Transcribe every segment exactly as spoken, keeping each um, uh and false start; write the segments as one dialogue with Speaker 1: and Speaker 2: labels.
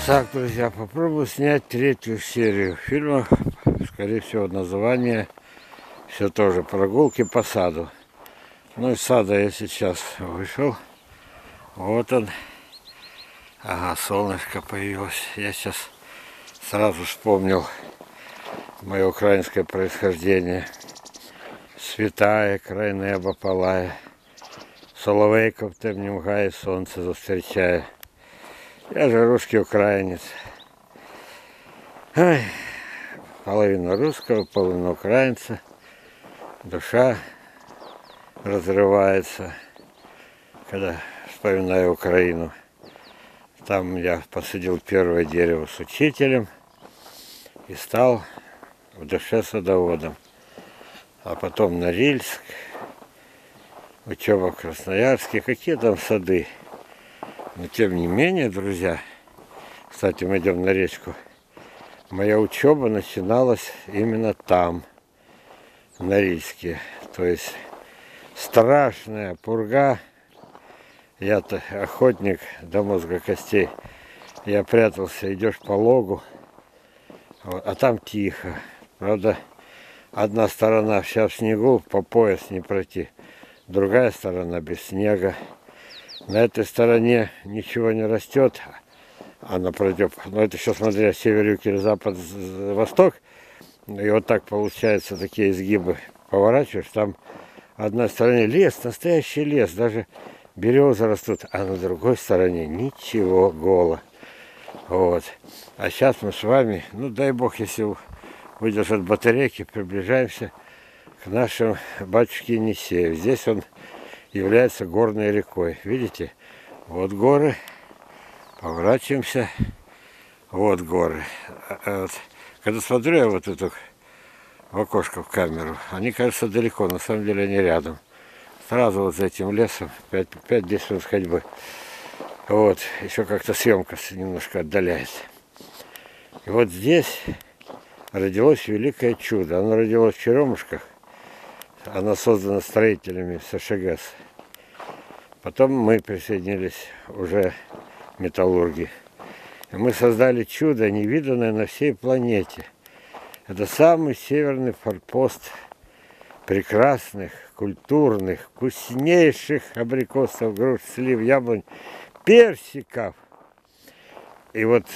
Speaker 1: Так, друзья, попробую снять третью серию фильма. Скорее всего, название все тоже «Прогулки по саду». Ну, из сада я сейчас вышел. Вот он. Ага, солнышко появилось. Я сейчас сразу вспомнил мое украинское происхождение. Святая, край неба палає, соловейко в темнім гаї сонце зустрічає. Я же русский украинец. Ой, половина русского, половина украинца. Душа разрывается, когда вспоминаю Украину. Там я посадил первое дерево с учителем и стал в душе садоводом. А потом Норильск, учеба в Красноярске, какие там сады. Но тем не менее, друзья, кстати, мы идем на речку, моя учеба начиналась именно там, в Норильске. То есть страшная пурга. Я-то охотник до мозга костей. Я прятался, идешь по логу, а там тихо. Правда, одна сторона вся в снегу, по пояс не пройти. Другая сторона без снега. На этой стороне ничего не растет, а напротив, ну это еще смотря север, юг или запад, восток, и вот так получается такие изгибы. Поворачиваешь, там одна сторона лес, настоящий лес, даже березы растут, а на другой стороне ничего, голо. Вот. А сейчас мы с вами, ну дай бог, если выдержат батарейки, приближаемся к нашему батюшке Енисею. Здесь он является горной рекой. Видите? Вот горы. Поворачиваемся. Вот горы. Вот. Когда смотрю я вот эту в окошко в камеру, они кажутся далеко, на самом деле они рядом. Сразу вот за этим лесом пять-десять минут ходьбы. Вот. Еще как-то съемка немножко отдаляется. И вот здесь родилось великое чудо. Оно родилось в Черемушках. Она создана строителями СШГС. Потом мы присоединились уже металлурги. И мы создали чудо, невиданное на всей планете. Это самый северный форпост прекрасных, культурных, вкуснейших абрикосов, груш, слив, яблонь, персиков. И вот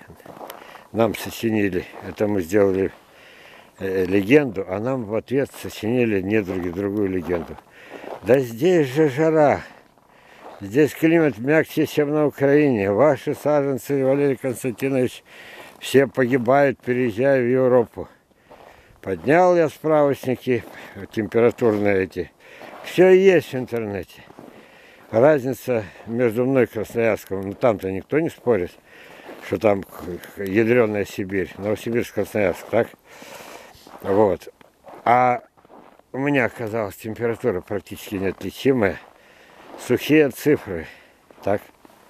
Speaker 1: нам сочинили, это мы сделали легенду, а нам в ответ сочинили недруги другую легенду. Да здесь же жара, здесь климат мягче, чем на Украине. Ваши саженцы, Валерий Константинович, все погибают, переезжая в Европу. Поднял я справочники температурные эти. Все есть в интернете. Разница между мной и Красноярском, ну там-то никто не спорит, что там ядреная Сибирь, Новосибирск, Красноярск, так? Вот. А у меня оказалась температура практически неотличимая. Сухие цифры. Так.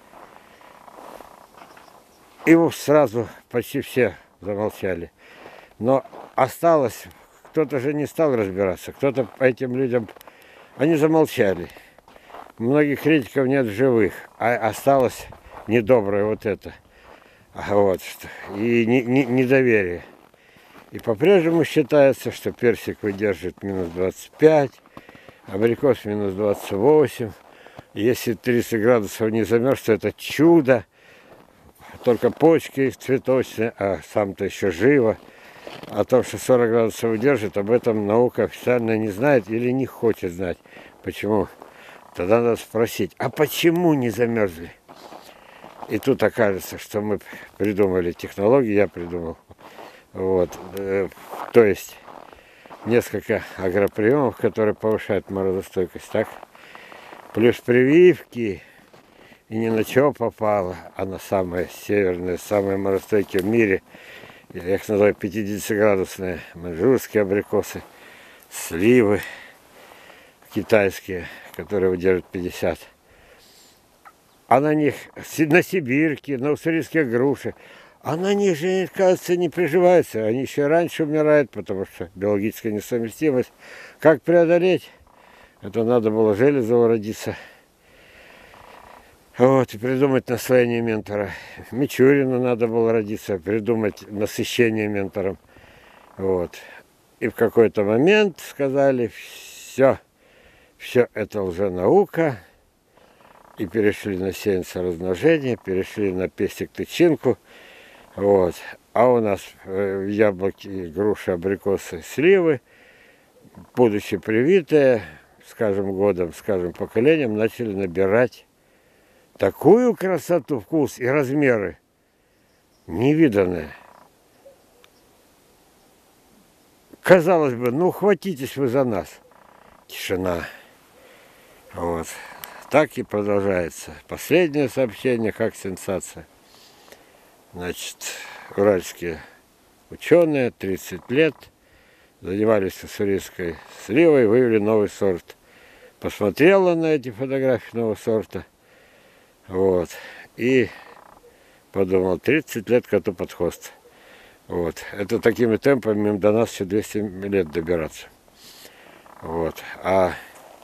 Speaker 1: И сразу почти все замолчали. Но осталось, кто-то же не стал разбираться, кто-то по этим людям, они замолчали. Многих критиков нет в живых, а осталось недоброе вот это. Вот. И недоверие. И по-прежнему считается, что персик выдержит минус двадцать пять, абрикос минус двадцать восемь. Если тридцать градусов не замерз, то это чудо. Только почки цветочные, а сам-то еще живо. О том, что сорок градусов выдержит, об этом наука официально не знает или не хочет знать. Почему? Тогда надо спросить, а почему не замерзли? И тут окажется, что мы придумали технологию, я придумал. Вот, то есть несколько агроприемов, которые повышают морозостойкость, так? Плюс прививки, и ни на что попало, а на самые северные, самые морозостойкие в мире, я их называю пятидесятиградусные, маньчжурские абрикосы, сливы китайские, которые выдерживают пятьдесят. А на них, на сибирке, на уссурийские груши, а на них же, кажется, не приживаются. Они еще раньше умирают, потому что биологическая несовместимость. Как преодолеть? Это надо было Железову родиться. Вот, и придумать наслоение ментора. Мичурину надо было родиться, придумать насыщение ментором. Вот. И в какой-то момент сказали, все, все это лженаука. И перешли на сеянца размножения, перешли на пестик-тычинку. Вот. А у нас яблоки, груши, абрикосы, сливы, будучи привитые, скажем, годом, скажем, поколением, начали набирать такую красоту, вкус и размеры невиданные. Казалось бы, ну хватитесь вы за нас. Тишина. Вот. Так и продолжается. Последнее сообщение, как сенсация. Значит, уральские ученые, тридцать лет, занимались уссурийской сливой, вывели новый сорт. Посмотрела на эти фотографии нового сорта. Вот. И подумал, тридцать лет коту под хвост. Вот. Это такими темпами им до нас еще двести лет добираться. Вот. А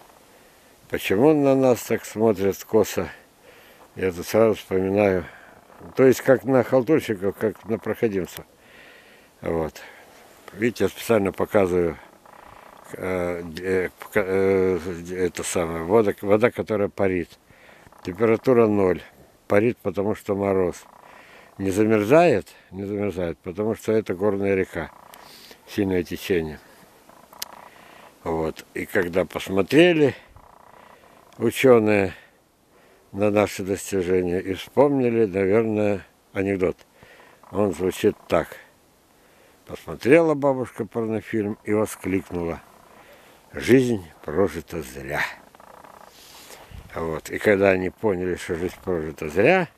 Speaker 1: почему на нас так смотрят косо? Я тут сразу вспоминаю. То есть как на халтурщиков, как на проходимцев. Вот. Видите, я специально показываю э, э, э, это самое, вода, вода, которая парит. Температура ноль. Парит, потому что мороз. Не замерзает, не замерзает, потому что это горная река. Сильное течение. Вот. И когда посмотрели ученые на наши достижения и вспомнили, наверное, анекдот. Он звучит так. Посмотрела бабушка порнофильм и воскликнула: жизнь прожита зря. Вот. И когда они поняли, что жизнь прожита зря,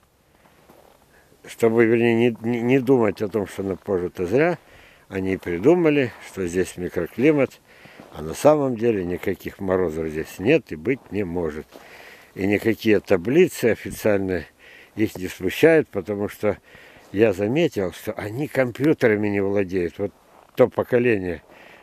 Speaker 1: чтобы, вернее, не, не, не думать о том, что она прожита зря, они придумали, что здесь микроклимат, а на самом деле никаких морозов здесь нет и быть не может. И никакие таблицы официальные их не смущают, потому что я заметил, что они компьютерами не владеют. Вот то поколение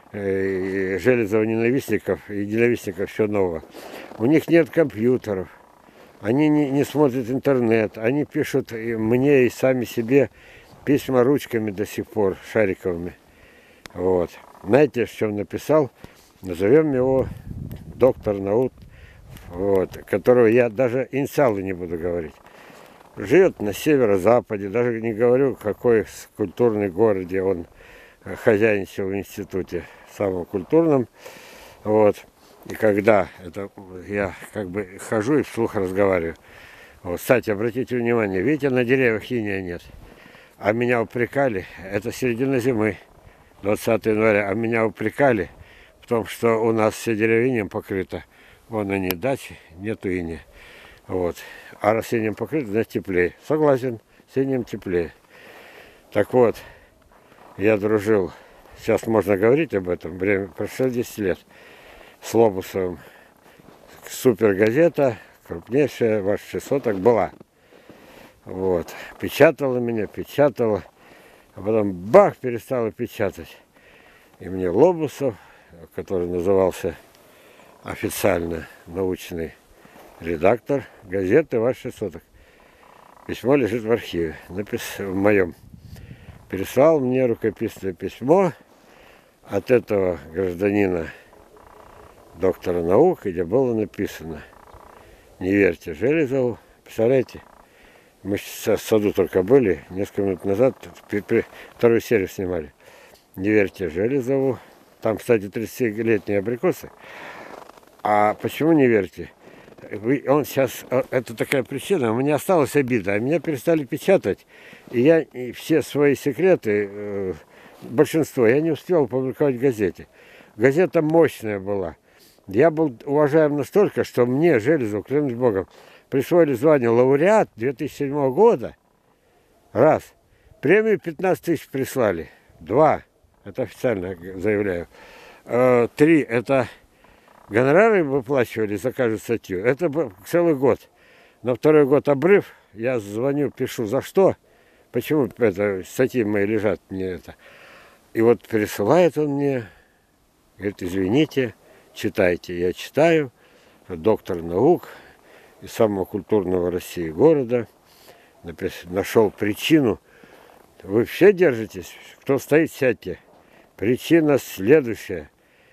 Speaker 1: э, железово-ненавистников и ненавистников все нового. У них нет компьютеров, они не, не смотрят интернет, они пишут мне и сами себе письма ручками до сих пор, шариковыми. Вот. Знаете, что он написал? Назовем его доктор наук, вот, которого я даже инициалы не буду говорить. Живет на северо-западе, даже не говорю, какой культурный городе он хозяйничал в институте, самом культурном. Вот. И когда это я как бы хожу и вслух разговариваю. Вот, кстати, обратите внимание, видите, на деревьях иния нет. А меня упрекали, это середина зимы, двадцатого января, а меня упрекали в том, что у нас все деревья покрыто. Вон они дачи, нету иния. Вот. А раз синим покрыто, значит теплее. Согласен, синим теплее. Так вот, я дружил, сейчас можно говорить об этом, время прошло десять лет, с Лобусовым. Супергазета, крупнейшая, ваш шестьсоток была. Вот. Печатала меня, печатала. А потом бах, перестала печатать. И мне Лобусов, который назывался официально научный редактор газеты «Ваш шестьсоток». Письмо лежит в архиве, напис... в моем. Переслал мне рукописное письмо от этого гражданина, доктора наук, где было написано: не верьте Железову. Представляете, мы сейчас в саду только были, несколько минут назад вторую серию снимали. Не верьте Железову. Там, кстати, тридцатилетние абрикосы. А почему не верьте? Вы, он сейчас, это такая причина, у меня осталась обида, а меня перестали печатать, и я и все свои секреты, э, большинство, я не успел публиковать в газете. Газета мощная была. Я был уважаем настолько, что мне, Железову, клянусь Богом, присвоили звание лауреат две тысячи седьмого года. Раз. Премию пятнадцать тысяч прислали. Два. Это официально заявляю. Э, три. Это гонорары выплачивали за каждую статью. Это был целый год. На второй год обрыв. Я звоню, пишу, за что? Почему это, статьи мои лежат мне это? И вот присылает он мне, говорит, извините, читайте. Я читаю, доктор наук, из самого культурного России города. Нашел причину. Вы все держитесь? Кто стоит, сядьте. Причина следующая.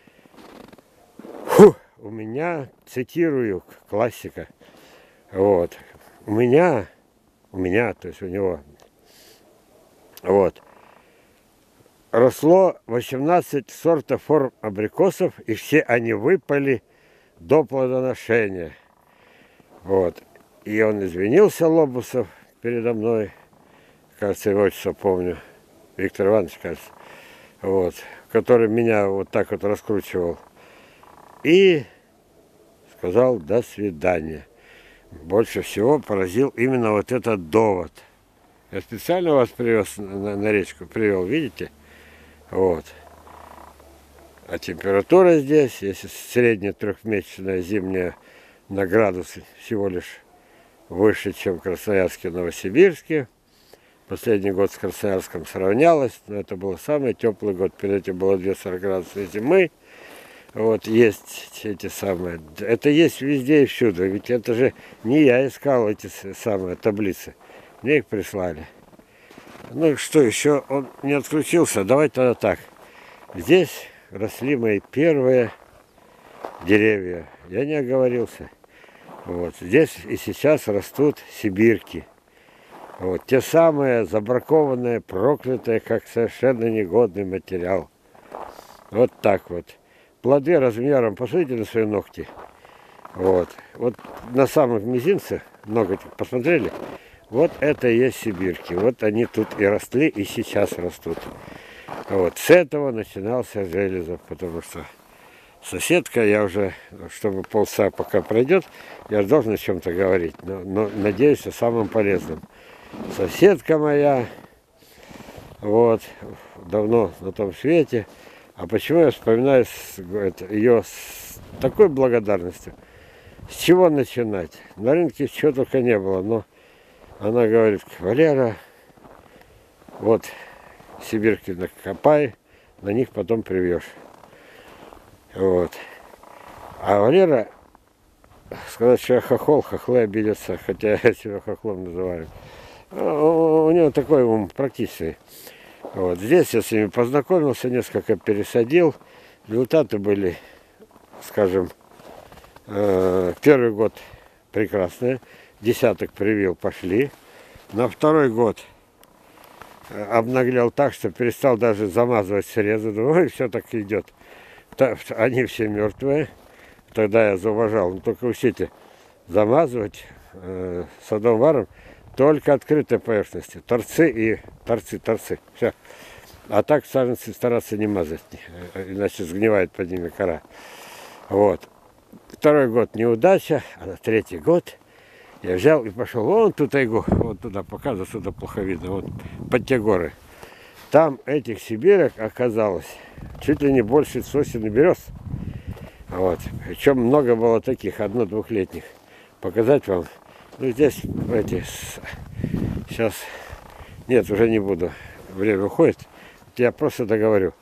Speaker 1: Фу, у меня, цитирую классика, вот, у меня, у меня, то есть у него, вот, росло восемнадцать сортов форм абрикосов, и все они выпали до плодоношения. Вот. И он извинился, Лобусов, передо мной, кажется, его отчество помню, Виктор Иванович, кажется, вот, который меня вот так вот раскручивал. И сказал «до свидания». Больше всего поразил именно вот этот довод. Я специально вас привез на, на речку, привел, видите? Вот. А температура здесь, если средняя трехмесячная зимняя, на градус всего лишь выше, чем в Красноярске и Новосибирске. Последний год с Красноярском сравнялось, но это был самый теплый год. Перед этим было две сорок градусной зимы. Вот есть эти самые. Это есть везде и всюду. Ведь это же не я искал эти самые таблицы. Мне их прислали. Ну что, еще он не отключился. Давайте тогда так. Здесь росли мои первые деревья. Я не оговорился. Вот. Здесь и сейчас растут сибирки. Вот. Те самые забракованные, проклятые, как совершенно негодный материал. Вот так вот. Плоды размером, посмотрите на свои ногти. Вот. Вот на самых мизинцах, ноготь, посмотрели? Вот это и есть сибирки. Вот они тут и росли, и сейчас растут. Вот. С этого начинался Железов, потому что соседка, я уже, чтобы полчаса пока пройдет, я должен о чем-то говорить, но, но надеюсь, о самом полезном. Соседка моя, вот, давно на том свете. А почему я вспоминаю ее с такой благодарностью? С чего начинать? На рынке чего только не было, но она говорит: Валера, вот сибирки накопай, на них потом привьешь. Вот. А Валера, сказать, что я хохол, хохлы обидятся, хотя я себя хохлом называю. У него такой ум практичный. Вот. Здесь я с ними познакомился, несколько пересадил. Результаты были, скажем, э, первый год прекрасные. Десяток привил, пошли. На второй год обнаглел так, что перестал даже замазывать срезы. Думаю, все так идет. Они все мертвые. Тогда я зауважал. Ну, только учите, замазывать э, садовым варом только открытой поверхности. Торцы и торцы, торцы. Все. А так саженцы стараться не мазать, иначе сгнивает под ними кора. Вот. Второй год неудача, а на третий год я взял и пошел вон ту тайгу, вот туда, показываю, сюда плохо видно, вот под те горы. Там этих сибирок оказалось чуть ли не больше сосен и берез. Вот. Причем много было таких, одно-двухлетних. Показать вам. Ну, здесь эти, сейчас, нет, уже не буду, время уходит, я просто договорю.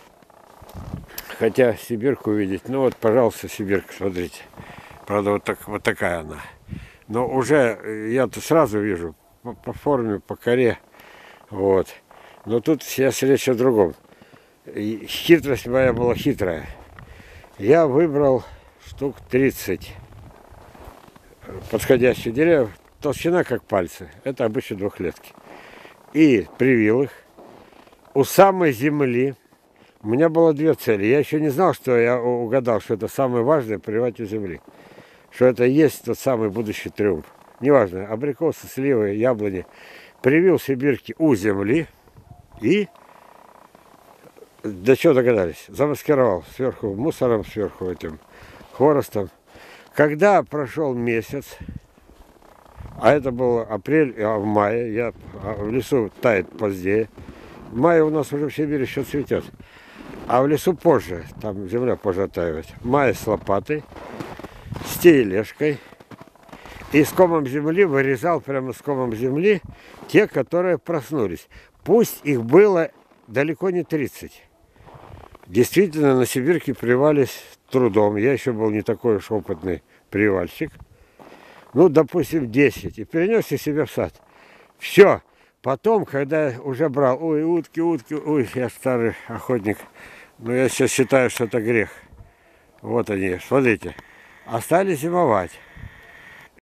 Speaker 1: Хотя сибирку увидеть, ну вот, пожалуйста, сибирка, смотрите, правда, вот, так, вот такая она. Но уже я-то сразу вижу, по, по форме, по коре, вот. Но тут сейчас речь о другом. И хитрость моя была хитрая. Я выбрал штук тридцать подходящих деревьев, толщина как пальцы, это обычно двухлетки. И привил их у самой земли. У меня было две цели. Я еще не знал, что я угадал, что это самое важное — прививать у земли. Что это есть тот самый будущий триумф. Неважно, абрикосы, сливы, яблони. Привил сибирки у земли и до чего догадались? Замаскировал сверху мусором, сверху этим хворостом. Когда прошел месяц, а это был апрель, а в мае, я в лесу тает позднее. В мае у нас уже в Сибири еще цветет. А в лесу позже, там земля позже оттаивает. В мае с лопатой, с тележкой. И с комом земли вырезал прямо с комом земли те, которые проснулись. Пусть их было далеко не тридцать. Действительно, на сибирке прививались трудом. Я еще был не такой уж опытный прививальщик. ну, допустим, десять, и перенес их себе в сад. Все. Потом, когда уже брал, ой, утки, утки, ой, я старый охотник, но я сейчас считаю, что это грех. Вот они, смотрите, остались зимовать.